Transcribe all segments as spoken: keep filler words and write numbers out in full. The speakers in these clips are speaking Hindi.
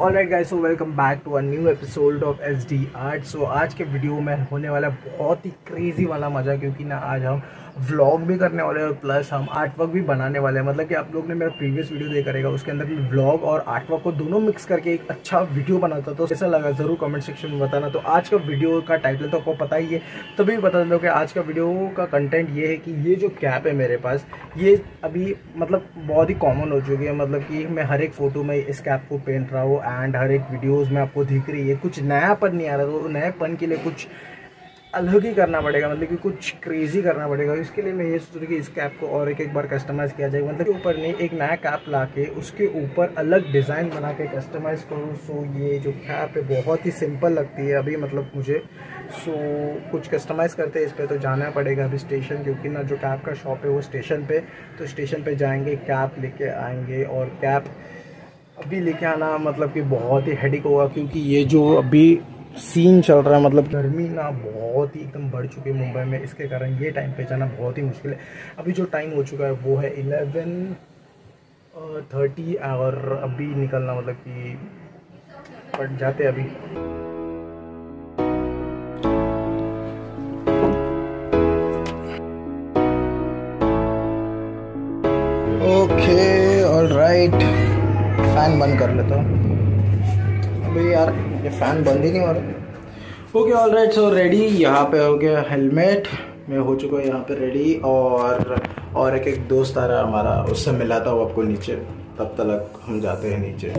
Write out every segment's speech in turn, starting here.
Alright guys, so welcome back to a new episode of S D art. So आज के वीडियो में होने वाला बहुत ही क्रेजी वाला मज़ा, क्योंकि ना आज हम व्लॉग भी करने वाले हैं और प्लस हम आर्ट वर्क भी बनाने वाले हैं। मतलब कि आप लोग ने मेरा प्रीवियस वीडियो देखा रहेगा, उसके अंदर भी व्लॉग और आर्ट वर्क को दोनों मिक्स करके एक अच्छा वीडियो बनाता, तो कैसा लगा ज़रूर कमेंट सेक्शन में बताना। तो आज का वीडियो का टाइटल तो आपको पता ही है, तभी बता दो कि आज का वीडियो का कंटेंट ये है कि ये जो कैप है मेरे पास, ये अभी मतलब बहुत ही कॉमन हो चुकी है। मतलब कि मैं हर एक फ़ोटो में इस कैप को पहन रहा हूँ एंड हर एक वीडियोस में आपको दिख रही है। कुछ नयापन नहीं आ रहा, तो नयापन के लिए कुछ अलग ही करना पड़ेगा, मतलब कि कुछ क्रेजी करना पड़ेगा। इसके लिए मैं ये सोच रही कि इस कैप को और एक एक बार कस्टमाइज़ किया जाए, मतलब के ऊपर नहीं, एक नया कैप ला के उसके ऊपर अलग डिज़ाइन बना के कस्टमाइज़ करूँ। सो ये जो कैप है बहुत ही सिंपल लगती है अभी, मतलब मुझे। सो कुछ कस्टमाइज़ करते हैं इस पर, तो जाना पड़ेगा अभी स्टेशन, क्योंकि ना जो कैप का शॉप है वो स्टेशन पे, तो स्टेशन पे जाएंगे, कैप लेके आएंगे। और कैप अभी लेके आना मतलब कि बहुत ही हेडेक होगा, क्योंकि ये जो अभी सीन चल रहा है, मतलब गर्मी ना बहुत ही एकदम बढ़ चुकी है मुंबई में, इसके कारण ये टाइम पे जाना बहुत ही मुश्किल है। अभी जो टाइम हो चुका है वो है इलेवन थर्टी और अभी निकलना मतलब कि पट जाते अभी। ओके ऑलराइट, फ़ैन बंद कर लेता हूँ अभी यार, ये फ़ैन बंद ही नहीं हो रहा। Okay alright, so ready. यहाँ पे हो गया हेलमेट, मैं हो चुका है यहाँ पे रेडी। और और एक एक दोस्त आ रहा है हमारा, उससे मिलाता हूँ आपको नीचे, तब तक हम जाते हैं नीचे।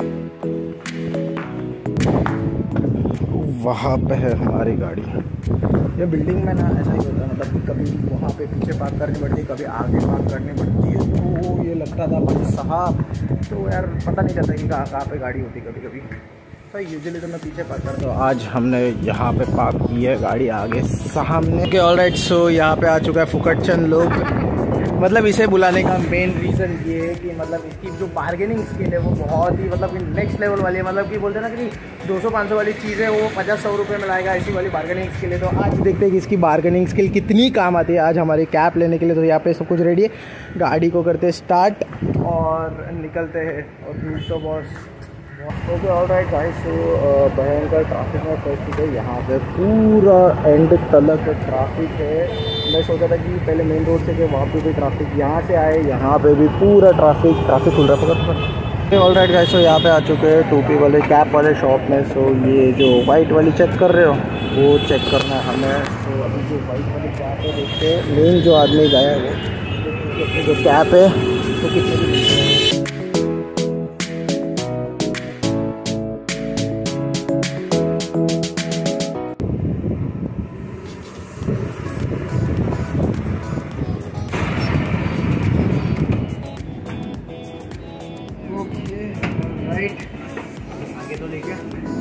वहाँ पे है हमारी गाड़ी। ये बिल्डिंग में ना ऐसा ही होता है, मतलब कभी वहाँ पे पीछे पार्क करनी पड़ती है, कभी आगे पार्क करनी पड़ती है। तो ये लगता था भाई साहब, तो यार पता नहीं चलता कि कहाँ कहाँ पे गाड़ी होती कभी कभी। तो यूजुअली तो मैं पीछे पार्क करता हूँ। आज हमने यहाँ पे पार्क की है गाड़ी आगे सामने के। ऑलराइट, सो यहाँ पे आ चुका है फुकटचंद लोग। मतलब इसे बुलाने का मेन रीज़न ये है कि मतलब इसकी जो बार्गेनिंग स्किल है वो बहुत ही मतलब कि नेक्स्ट लेवल वाली है। मतलब कि बोलते हैं ना कि दो सौ पाँच सौ वाली चीज़ है वो पचास सौ रुपये में लाएगा, ऐसी वाली बार्गेनिंग स्किल है। तो आज देखते हैं कि इसकी बार्गेनिंग स्किल कितनी काम आती है आज हमारी कैप लेने के लिए। तो यहाँ पे सब कुछ रेडी है, गाड़ी को करते स्टार्ट और निकलते हैं। और तो बॉस ओके ऑलराइट गाइस, तो भयंकर ट्रैफिक में फंस चुके हैं। यहाँ पे पूरा एंड तलक ट्रैफिक है। मैं सोचा था कि पहले मेन रोड से कि वहाँ पे भी ट्रैफिक, यहाँ से आए यहाँ पे भी पूरा ट्रैफिक ट्रैफिक खुल रहा है पकड़। ऑलराइट गाइस, तो यहाँ पे आ चुके हैं टोपी वाले कैप वाले शॉप में। सो ये जो वाइट वाली चेक कर रहे हो वो चेक करना है हमें। तो अभी जो वाइट वाली कैप है देखते हैं, मेन जो आदमी गया है वो जो कैप है तो कितने आगे तो लेके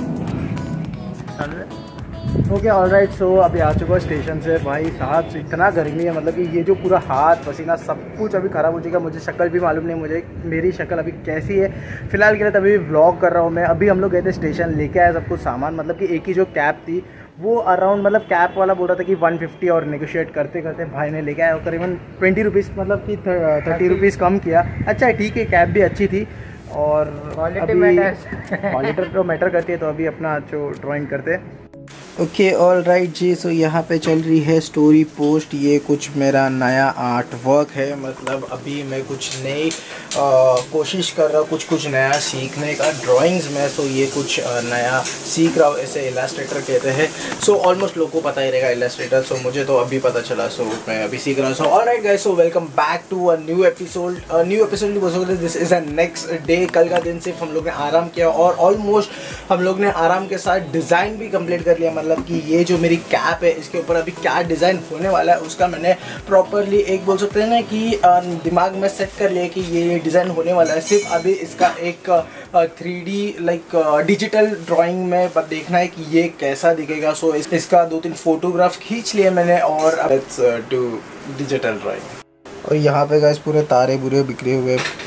ओके ऑलराइट, सो अभी आ चुका है स्टेशन से। भाई साहब इतना गर्मी है, मतलब कि ये जो पूरा हाथ पसीना सब कुछ अभी ख़राब हो चुका है। मुझे शक्ल भी मालूम नहीं मुझे मेरी शक्ल अभी कैसी है फ़िलहाल के लिए, तभी व्लॉग कर रहा हूँ मैं। अभी हम लोग गए थे स्टेशन, लेके आया सब कुछ सामान। मतलब कि एक ही जो कैप थी वो अराउंड, मतलब कैप वाला बोल रहा था कि वन फिफ्टी, और नेगोशिएट करते करते भाई ने लेके आया करीबन ट्वेंटी रुपीज़, मतलब कि थर्टी रुपीज़ कम किया। अच्छा ठीक है, कैप भी अच्छी थी और क्वालिटी क्वालिटी तो मैटर करती है। तो अभी अपना जो ड्राइंग करते हैं। ओके ऑलराइट जी, सो यहाँ पे चल रही है स्टोरी पोस्ट। ये कुछ मेरा नया आर्ट वर्क है, मतलब अभी मैं कुछ नई कोशिश कर रहा हूँ, कुछ कुछ नया सीखने का ड्राइंग्स में। सो ये कुछ आ, नया सीख रहा हूँ, ऐसे इलास्ट्रेटर कहते हैं। सो ऑलमोस्ट लोगों को पता ही रहेगा इलास्ट्रेटर, सो मुझे तो अभी पता चला। सो मैं अभी सीख रहा हूँ। So alright guys, so welcome back to a new episode. New episode बोल सकते, this is a next day. कल का दिन सिर्फ हम लोग ने आराम किया और ऑलमोस्ट हम लोग ने आराम के साथ डिज़ाइन भी कंप्लीट कर लिया। मतलब कि ये जो मेरी कैप है इसके ऊपर अभी क्या डिज़ाइन होने वाला है उसका मैंने प्रॉपरली एक बोल सकते हैं ना कि दिमाग में सेट कर लिया कि ये ये डिज़ाइन होने वाला है। सिर्फ अभी इसका एक three D like digital drawing में देखना है कि ये कैसा दिखेगा। सो इस, इसका दो तीन फोटोग्राफ खींच लिए मैंने और लेट्स डू डिजिटल ड्राइंग। और यहाँ पे गाइस पूरे तारे बुरे बिखरे हुए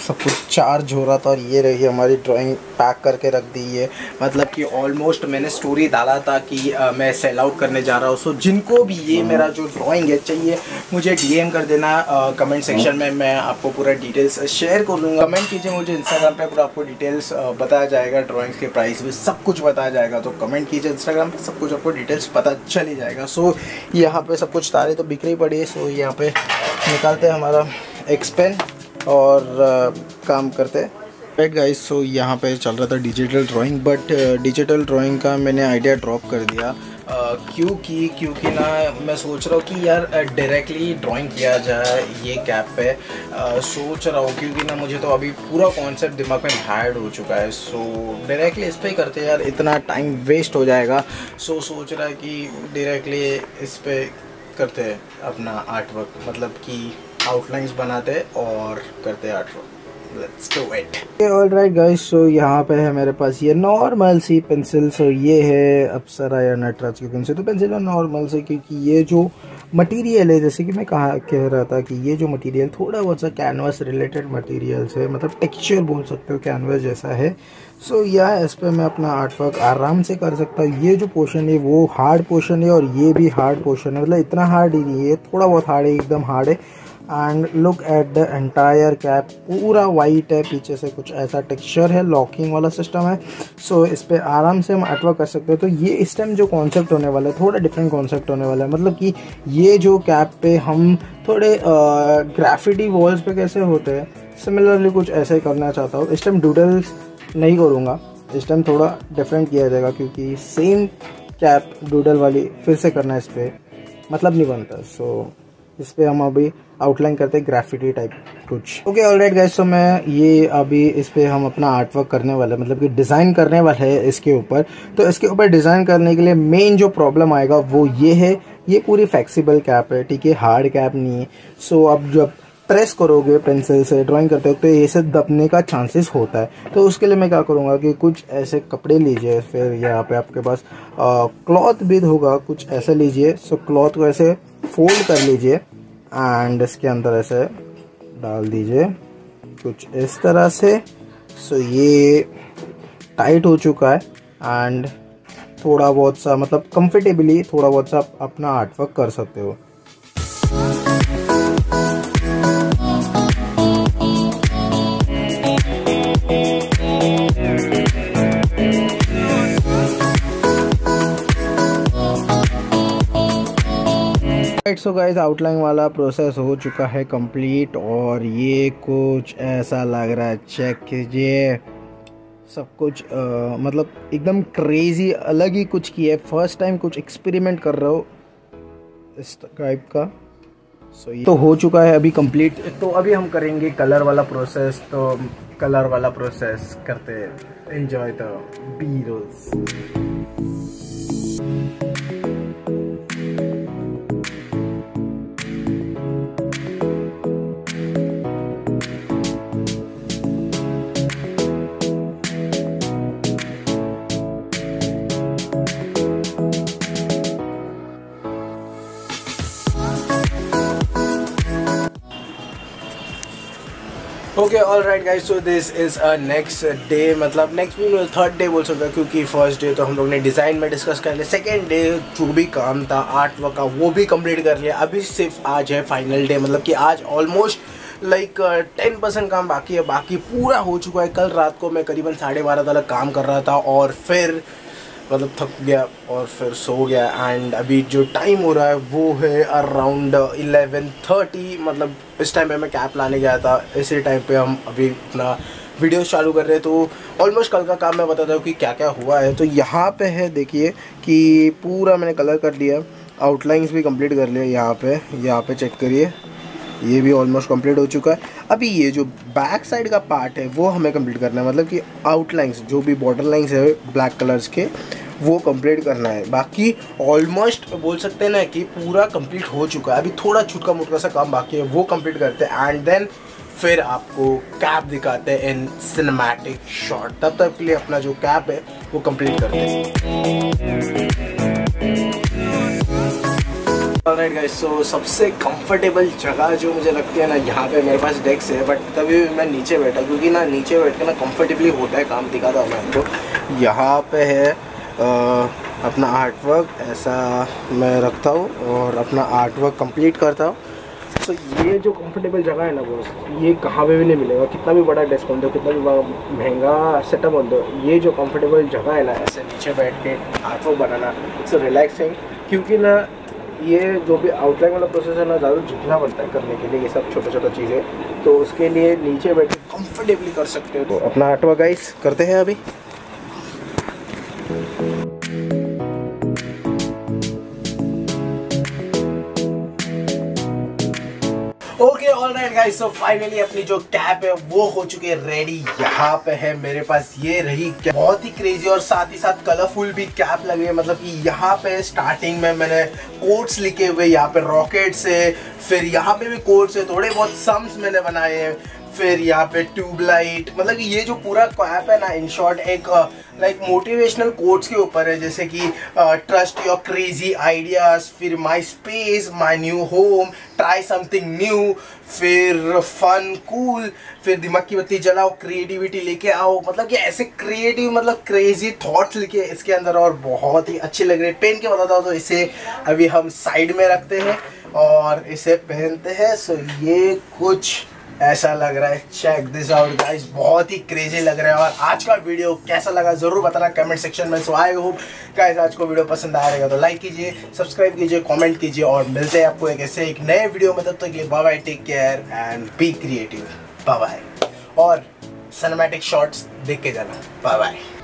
सब कुछ चार्ज हो रहा था और ये रही हमारी ड्राइंग पैक करके रख दी है। मतलब कि ऑलमोस्ट मैंने स्टोरी डाला था कि आ, मैं सेल आउट करने जा रहा हूँ। सो जिनको भी ये मेरा जो ड्राइंग है चाहिए मुझे डीएम कर देना कमेंट सेक्शन में, मैं आपको पूरा डिटेल्स शेयर कर दूँगा। कमेंट कीजिए मुझे इंस्टाग्राम पे, पूरा आपको डिटेल्स बताया जाएगा, ड्राइंग्स के प्राइस भी सब कुछ बताया जाएगा। तो कमेंट कीजिए इंस्टाग्राम पे, सब कुछ आपको डिटेल्स पता चल ही जाएगा। सो यहाँ पे सब कुछ तारे तो बिखरी पड़ी है। सो यहाँ पे निकालते हैं हमारा एक्स पेन और uh, काम करते हैं। राइट गाइस, सो यहाँ पे चल रहा था digital drawing, but digital drawing का मैंने आइडिया ड्रॉप कर दिया। uh, क्योंकि क्योंकि ना मैं सोच रहा हूँ कि यार डायरेक्टली ड्राइंग किया जाए ये कैप पे। uh, सोच रहा हूँ क्योंकि ना मुझे तो अभी पूरा कॉन्सेप्ट दिमाग में हार्ड हो चुका है। सो डायरेक्टली इस पर ही करते हैं यार, इतना टाइम वेस्ट हो जाएगा। सो सोच रहा है कि डायरेक्टली इस पर करते हैं अपना आर्ट वर्क, मतलब कि आउटलाइंस बनाते और करते artwork. Let's do it. All right guys, so यहाँ पे है मेरे पास ये नॉर्मल सी पेंसिल। सो ये है अप्सरा या नटराज की पेंसिल। तो पेंसिल है नॉर्मल से, क्योंकि ये जो मटेरियल है, जैसे कि मैं कहा कह रहा था कि ये जो मटेरियल थोड़ा बहुत सा कैनवास रिलेटेड मटेरियल है, मतलब टेक्सचर बोल सकते हो, कैनवास जैसा है। सो so, यह इस पर मैं अपना आर्ट वर्क आराम से कर सकता हूँ। ये जो पोर्शन है वो हार्ड पोर्शन है और ये भी हार्ड पोर्शन है, मतलब इतना हार्ड ही नहीं है, थोड़ा बहुत हार्ड है, एकदम हार्ड है। And look at the entire cap, पूरा वाइट है, पीछे से कुछ ऐसा टेक्सचर है, लॉकिंग वाला सिस्टम है। सो so, इस पे आराम से हम आर्टवर्क कर सकते हैं। तो ये इस टाइम जो कॉन्सेप्ट होने वाला है थोड़ा डिफरेंट कॉन्सेप्ट होने वाला है, मतलब कि ये जो कैप पे हम थोड़े ग्राफिटी वॉल्स पे कैसे होते हैं, सिमिलरली कुछ ऐसे करना चाहता हूँ। इस टाइम डूडल्स नहीं करूँगा, इस टाइम थोड़ा डिफरेंट किया जाएगा, क्योंकि सेम कैप डूडल वाली फिर से करना इस पर मतलब नहीं बनता। सो so, इस पे हम अभी आउटलाइन करते हैं ग्राफिटी टाइप कुछ। ओके ऑलराइट गाइस, तो मैं ये अभी इस पे हम अपना आर्ट वर्क करने वाला है, मतलब कि डिज़ाइन करने वाला है इसके ऊपर। तो इसके ऊपर डिज़ाइन करने के लिए मेन जो प्रॉब्लम आएगा वो ये है, ये पूरी फ्लेक्सिबल कैप है, ठीक है, हार्ड कैप नहीं है। सो so, अब जब प्रेस करोगे पेंसिल से ड्राइंग करते हो तो ये से दबने का चांसेस होता है। तो उसके लिए मैं क्या करूँगा कि कुछ ऐसे कपड़े लीजिए, फिर यहाँ पे आपके पास क्लॉथ भी होगा, कुछ ऐसे लीजिए। सो क्लॉथ को ऐसे फोल्ड कर लीजिए एंड इसके अंदर ऐसे डाल दीजिए कुछ इस तरह से। सो ये टाइट हो चुका है एंड थोड़ा बहुत सा मतलब कंफर्टेबली थोड़ा बहुत सा अपना आर्टवर्क कर सकते हो। सो गाइस, आउटलाइन वाला प्रोसेस हो चुका है कंप्लीट और ये कुछ ऐसा लग रहा है, चेक कीजिए। सब कुछ आ, मतलब एकदम क्रेजी अलग ही कुछ किया है, फर्स्ट टाइम कुछ एक्सपेरिमेंट कर रहा हो इस टाइप का। सो so, ये तो हो चुका है अभी कंप्लीट। तो अभी हम करेंगे कलर वाला प्रोसेस। तो कलर वाला प्रोसेस करते हैं, enjoy the B rolls. Okay all right guys, so this is a next day, मतलब नेक्स्ट वीक में थर्ड डे बोल सकते हैं, क्योंकि फर्स्ट डे तो हम लोग ने डिज़ाइन में डिस्कस कर लिया। सेकेंड डे जो भी काम था आर्ट वर्क का वो भी कंप्लीट कर लिया। अभी सिर्फ आज है फाइनल डे, मतलब कि आज ऑलमोस्ट लाइक टेन परसेंट काम बाकी है, बाकी पूरा हो चुका है। कल रात को मैं करीबन साढ़े बारह तक काम कर रहा था और फिर मतलब थक गया और फिर सो गया। एंड अभी जो टाइम हो रहा है वो है अराउंड इलेवन थर्टी, मतलब इस टाइम पे मैं कैप लाने गया था, इसी टाइम पे हम अभी अपना वीडियो चालू कर रहे हैं। तो ऑलमोस्ट कल का काम मैं बताता हूँ कि क्या क्या हुआ है। तो यहाँ पे है देखिए कि पूरा मैंने कलर कर दिया, आउटलाइंस भी कंप्लीट कर लिया। यहाँ पे यहाँ पे चेक करिए, ये भी ऑलमोस्ट कंप्लीट हो चुका है। अभी ये जो बैक साइड का पार्ट है वो हमें कंप्लीट करना है, मतलब कि आउटलाइंस जो भी बॉर्डर लाइंस है ब्लैक कलर्स के वो कंप्लीट करना है। बाकी ऑलमोस्ट बोल सकते हैं ना कि पूरा कंप्लीट हो चुका है। अभी थोड़ा छुटका मुटका सा काम बाकी है, वो कंप्लीट करते हैं एंड देन फिर आपको कैप दिखाते हैं इन सिनेमैटिक शॉट। तब तक के लिए अपना जो कैप है वो कंप्लीट करते हैं। ऑलराइट गाइस, सो सबसे कंफर्टेबल जगह जो मुझे लगती है ना, यहाँ पे मेरे पास डेस्क है, बट तभी मैं नीचे बैठा क्योंकि ना नीचे बैठ के ना कंफर्टेबली होता है काम। दिखाता हूँ मैं आपको। यहाँ पे है आ, अपना आर्ट वर्क, ऐसा मैं रखता हूँ और अपना आर्ट वर्क कंप्लीट करता हूँ। तो ये जो कंफर्टेबल जगह है ना बॉस, ये कहाँ पे भी नहीं मिलेगा। कितना भी बड़ा डेस्क बन दो, कितना भी महंगा सेटअप बन दो, ये जो कंफर्टेबल जगह है ना, ऐसे नीचे बैठ के आर्ट वर्क बनाना, इट्स रिलैक्सिंग। क्योंकि ना ये जो भी आउटलाइन वाला प्रोसेस है ना, ज़्यादा झुकना पड़ता है करने के लिए ये सब छोटा छोटा चीज़ें, तो उसके लिए नीचे बैठ के कम्फर्टेबली कर सकते हो। तो अपना आर्ट वर्क गाइस करते हैं अभी। Okay alright guys, so finally अपनी जो कैप है वो हो चुकी है रेडी। यहाँ पे है मेरे पास, ये रही कैप, बहुत ही क्रेजी और साथ ही साथ कलरफुल भी कैप लगी है। मतलब कि यहाँ पे स्टार्टिंग में मैंने कोट्स लिखे हुए, यहाँ पे रॉकेट से, फिर यहाँ पे भी कोट्स है, थोड़े बहुत सम्स मैंने बनाए हैं, फिर यहाँ पे ट्यूबलाइट। मतलब कि ये जो पूरा कैप है ना, इन शॉर्ट एक लाइक मोटिवेशनल कोट्स के ऊपर है, जैसे कि ट्रस्ट योर क्रेजी आइडियाज, फिर my space, my new home, try something new, फिर फन कूल, फिर दिमाग की बत्ती जलाओ, क्रिएटिविटी लेके आओ। मतलब कि ऐसे क्रिएटिव मतलब क्रेजी थॉट्स लिखे इसके अंदर और बहुत ही अच्छे लग रहे हैं। पहन के बताता हूँ तो इसे अभी हम साइड में रखते हैं और इसे पहनते हैं। सो ये कुछ ऐसा लग रहा है। चेक दिस आउट गाइस, बहुत ही क्रेजी लग रहा है। और आज का वीडियो कैसा लगा जरूर बताना कमेंट सेक्शन में। सो आई होप गाइस आज को वीडियो पसंद आएगा तो लाइक कीजिए, सब्सक्राइब कीजिए, कमेंट कीजिए और मिलते हैं आपको एक ऐसे एक नए वीडियो में। तब तक के लिए bye bye, take care and be creative. Bye bye और सिनेमैटिक शॉट्स देख के जाना। Bye bye.